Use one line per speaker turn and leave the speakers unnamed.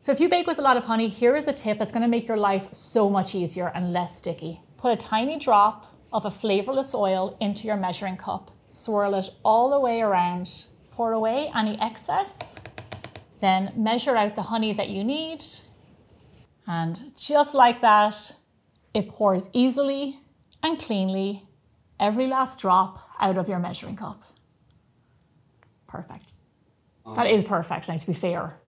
So if you bake with a lot of honey, here is a tip that's going to make your life so much easier and less sticky. Put a tiny drop of a flavorless oil into your measuring cup. Swirl it all the way around. Pour away any excess. Then measure out the honey that you need. And just like that, it pours easily and cleanly, every last drop out of your measuring cup. Perfect. That is perfect, now, to be fair.